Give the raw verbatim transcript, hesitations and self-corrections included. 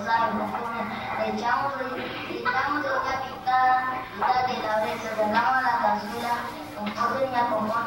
sabemos comer. Le echamos, le echamos de una picada, mitad de la vez, sacamos la cazuela, con pollo y acomodo